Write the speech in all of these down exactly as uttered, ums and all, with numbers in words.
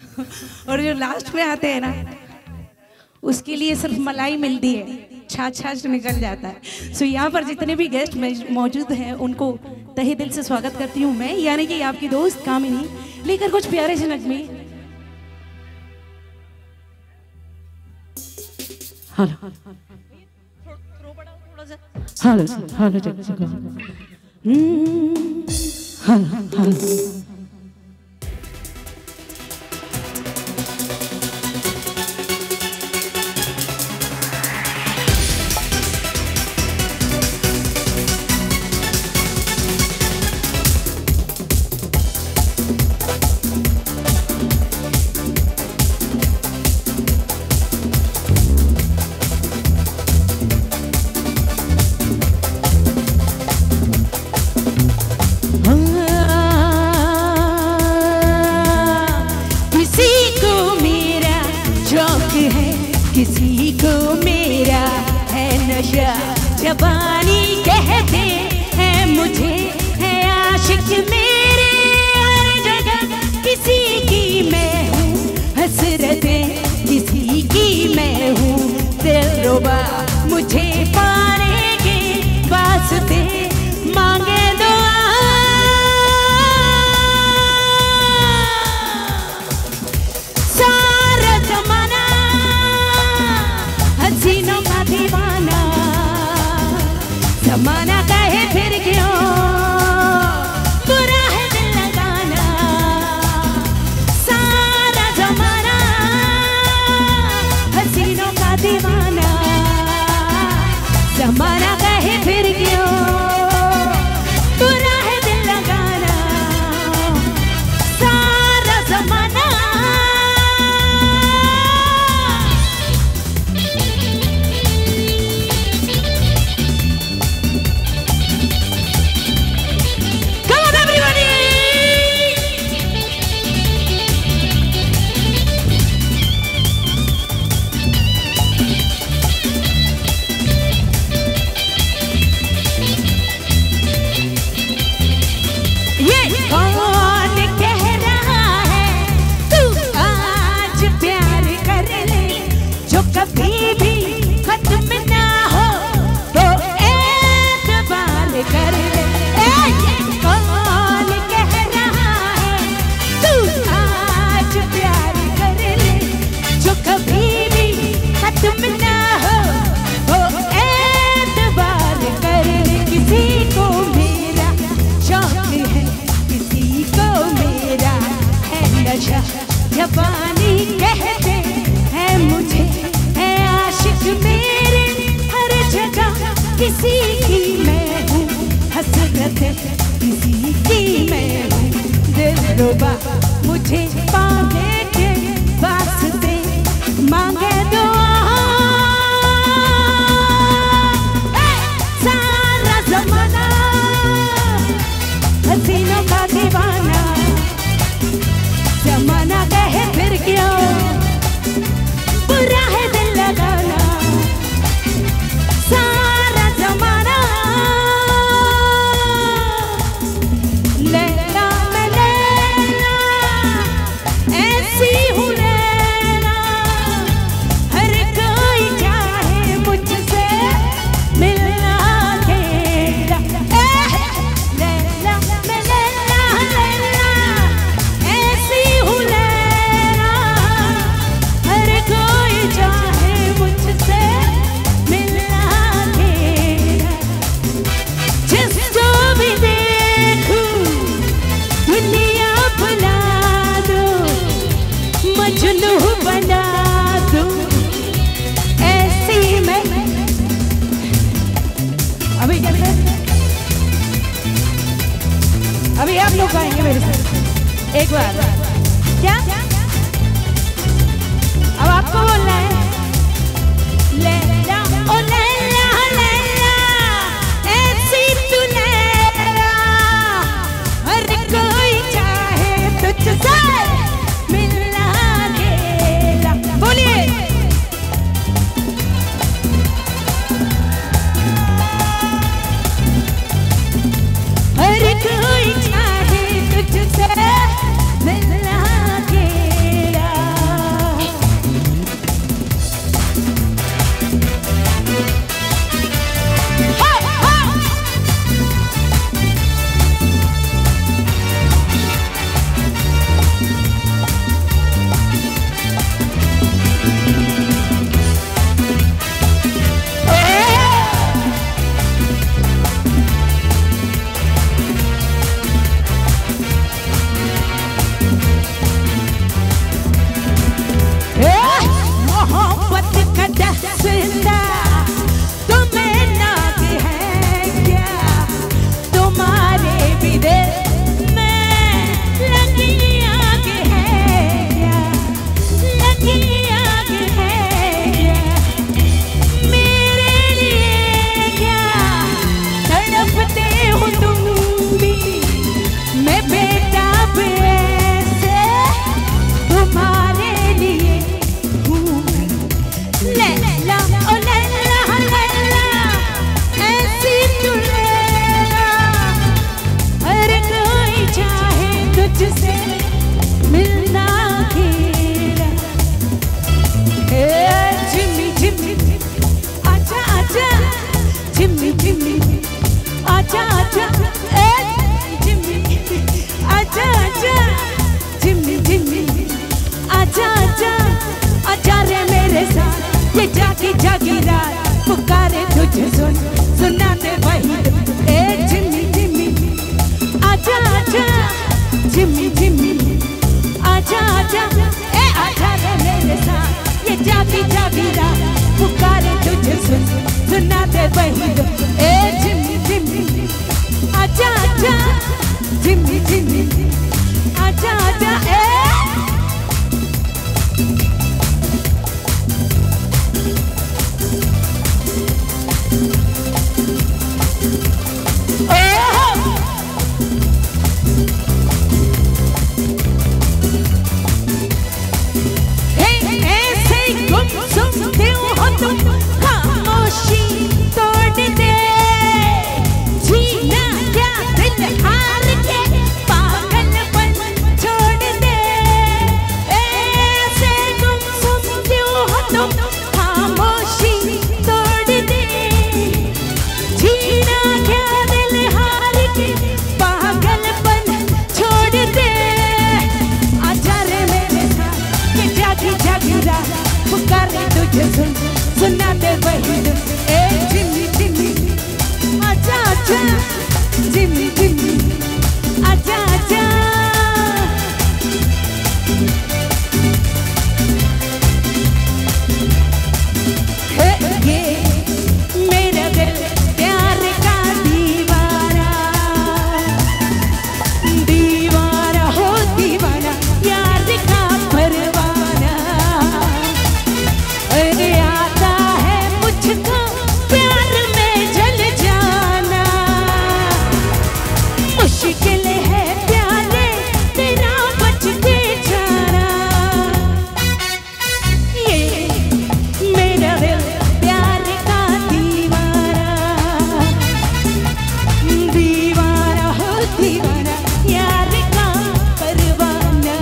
और जो लास्ट में आते हैं ना उसके लिए सिर्फ मलाई मिलती है, छाछ छाछ निकल जाता है। सो यहाँ पर जितने भी गेस्ट मौजूद हैं उनको तहे दिल से स्वागत करती हूँ मैं, यानी कि आपकी दोस्त कामिनी, लेकर कुछ प्यारे से नगमे। हेलो हेलो हेलो हेलो किसी को मेरा है नशा, जवानी कहते हैं मुझे, है आशिक मेरे हर जगह। किसी की मैं हूँ हसरतें, किसी की मैं हूँ दिलरुबा, मुझे पाने के वास्ते मांगे दुआ। सारा जमाना हसीनों का दीवाना, जमाना कहे फिर क्यों बुरा है दिल लगाना। सारा जमाना हसीनों का दीवाना, जमाना कहे फिर क्यों बुरा है दिल लगाना। सारा जमाना कभी भी खत्म ना हो तो एतबार कर ले। कौन कह रहा है तू आज प्यार कर ले, जो कभी भी खत्म ना हो तो एतबार कर ले। किसी को मेरा शौक है, किसी को मेरा है नशा, जवानी कहते हैं मुझे, आशिक मेरे हर जगह। किसी की मैं हूँ हसरत, किसी की मैं हूँ दिलरुबा, मुझे पाने के वास्ते मांगे दुआ। सारा जमाना हसीनों का दीवाना, जमाना कहे फिर क्यों बुरा है दिल लगाना। सारा जमाना लैला मैं लैला, ऐसी हूँ लैला, हर कोई चाहे मुझसे मिलना अकेला। लैला मैं लैला लैला, ऐसी हूँ लैला, हर कोई चाहे मुझसे मिलना अकेला। जिसको भी देखूं दुनिया भुला दूं, मजनू बना दूं, ऐसी मैं। अभी कैसे अभी आप लोग गाएंगे मेरे साथ एक बार, क्या अब आपको बोलना है। लैला ओ लैला लैला, ऐसी तू लैला, हर कोई चाहे तुझसे मिलना अकेला। बोलिए हर कोई चाहे तुझसे मिलना जागी रात पुकारे तुझे सुन सुना दे वही जो ए जिमी जिमी आजा आजा जिमी जिमी आजा आजा ए सुना दे वही ए जिमी जिमी आजा आजा जिमी जिमी आजा आजा हे ये मेरा दिल प्यार का दीवाना दीवाना हो दीवाना यार का परवाना अरे आता है मुझको प्यार में जल जाना मुश्किल है प्यारे तेरा बच के जाना ये मेरा दिल प्यार का दीवाना दीवाना हो दीवाना यार का परवाना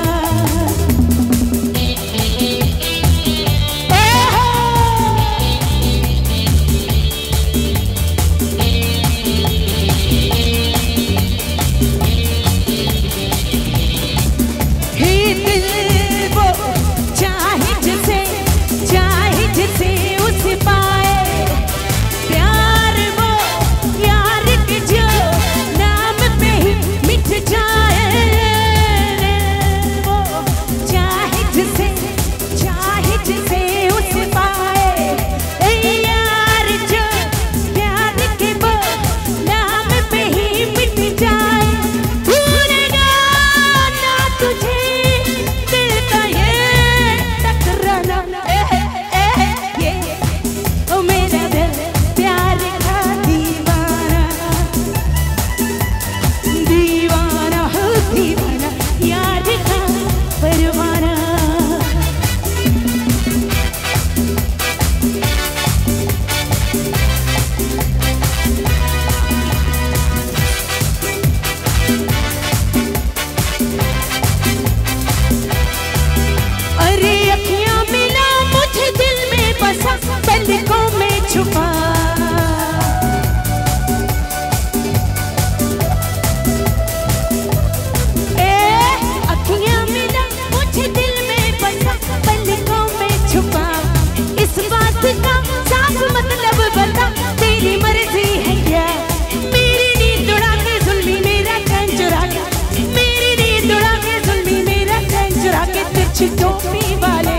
टोपी वाले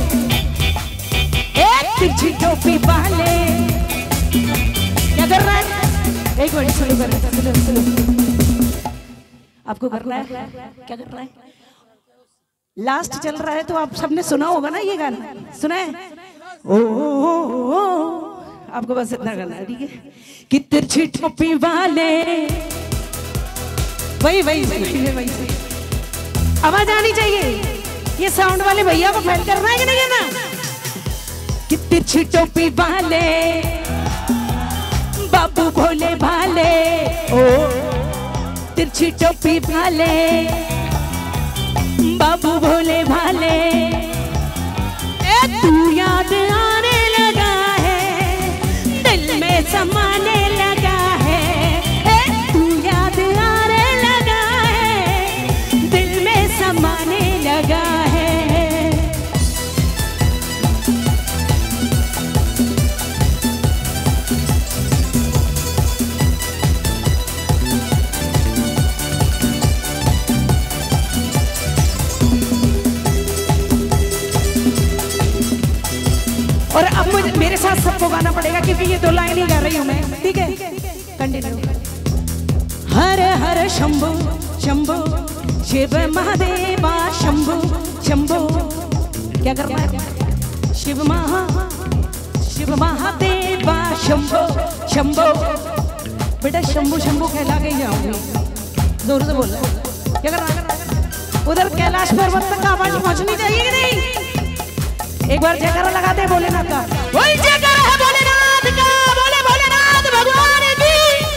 एक तिरछी टोपी वाले क्या कर रहा है एक मिनट शुरू कर रहा है आपको करना है क्या कर रहा है लास्ट चल रहा है तो आप सबने सुना होगा ना ये गाना सुना है ओ, ओ, ओ, ओ आपको बस इतना करना है ठीक है कि तिरछी टोपी वाले वही वही वही वही आवाज आनी चाहिए ये साउंड वाले भैया को फैल करना है कि नहीं ना कि तिरछी टोपी वाले बाबू भोले भाले ओ तिरछी टोपी वाले बाबू भोले भाले ए तू याद आने लगा है दिल में समाने लगा है ए तू याद आने लगा है दिल में समाने लगा है और अब मुझे मेरे साथ सबको गाना पड़ेगा क्योंकि ये दो लाइन ही गा रही हूँ मैं, ठीक है? कंटिन्यू। हर हर शंभो शंभो शिव महादेवा शंभो शंभो। क्या करना है? शिव महा शिव महादेवा शंभो शंभो। बेटा शंभो शंभो कहला के जाऊंगी, जोर से बोल। क्या करना? उधर कैलाश पर्वत तक आवाज पहुंचनी चाहिए कि नहीं? एक बार जयकारा लगाते हैं भोलेनाथ का। वही जयकारा है भोलेनाथ का, बोले भोलेनाथ भगवान की।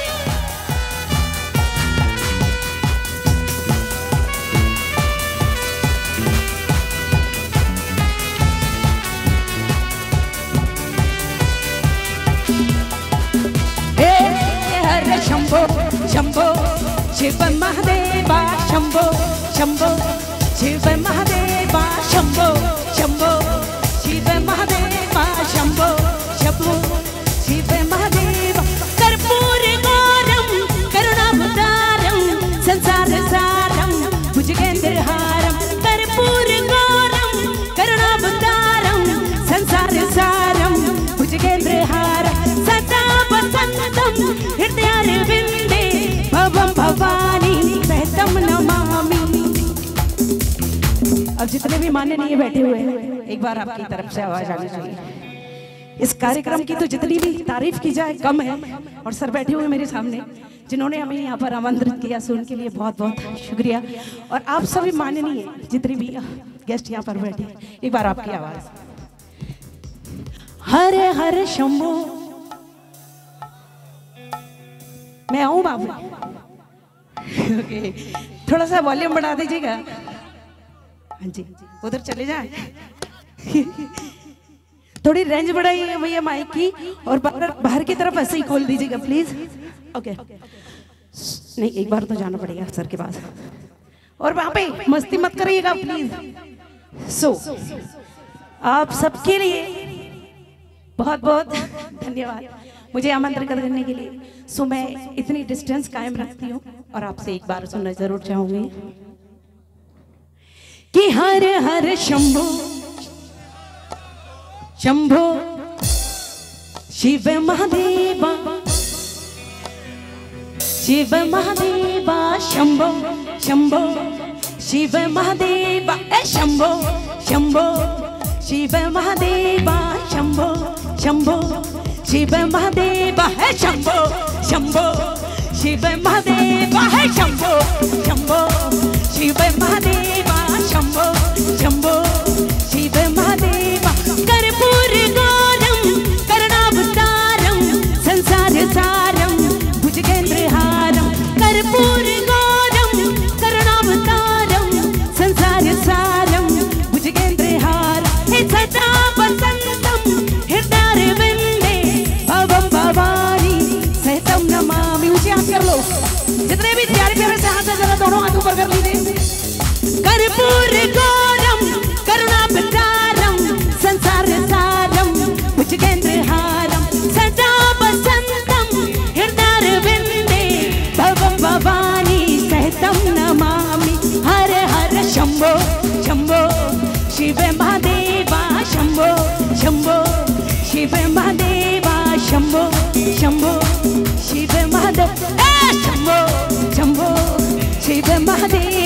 हे हर शंभो शंभो शिव महादेवा शंभो शंभो शिव महादेवा शंभो शंभो शिव महादेवा शंभो शंभो शिव महादेवा। कर्पूर गौरम करुणावतारम संसार सारम भुजगेंद्रहारम। कर्पूर गौरम करुणावतारम संसार सारम भुजगेंद्रहारम। सदा वसंतम हृदयारविंदे भवम भवानी सहतम नमामि। अब जितने भी माननीय बैठे हुए हैं, एक बार आपकी तरफ से आवाज आनी चाहिए। इस कार्यक्रम की तो जितनी भी तारीफ की जाए कम है। और सर बैठे हुए मेरे सामने जिन्होंने हमें यहाँ पर आमंत्रित किया, सो उनके लिए बहुत बहुत शुक्रिया। और आप सभी माननीय जितने भी गेस्ट यहाँ पर बैठे, एक बार आपकी आवाज। हर हर शंभो। मैं आऊं बाबू? ओके, थोड़ा सा वॉल्यूम बढ़ा दीजिएगा। हाँ जी, उधर चले जाए। थोड़ी रेंज बढ़ाइए भैया माइक की, और बाहर की तरफ ऐसे ही खोल दीजिएगा प्लीज। ओके, नहीं एक बार तो जाना पड़ेगा सर के पास, और वहां पे मस्ती मत करिएगा प्लीज। सो so, आप सबके लिए बहुत बहुत धन्यवाद मुझे आमंत्रित करने के लिए। सो मैं इतनी डिस्टेंस कायम रखती हूँ और आपसे एक बार सुनना जरूर चाहूंगी कि हर हर शंभो शंभो शिव महादेवा शिव महादेवा शंभो शंभो शिव महादेवा ए शंभो शंभो शिव महादेवा शंभो शंभो शिव महादेवा है शंभो शंभो शिव महादेवा है शंभो शंभो शिव महादेवा शंभो शंभो शिव महादेवा। कर्पूर गौरम करुणावतारम संसार सारम भुजगेंद्रहारम। कर्पूर गौरम करुणावतारम संसार सारम भुजगेंद्रहारम। हे सदा वसंतम हृदयारविंदे भवम भवानी सहतम नमामि। ऊंचे हाथ कर लो, जितने भी प्यारे प्यारे से हाथ, जरा दोनों हाथ ऊपर कर लीजिए। कर्पूर गौरम करुणावतारम संसार सारम भुजगेंद्रहारम। सदा वसंतम हृदयारविंदे भवम भवानी सहतम नमामि। हर हर शंभो शंभो शिव महादेवा शंभो शंभो शिव महादेवा शंभो शंभो शिव महादेव शंभो शंभो शिव महादेव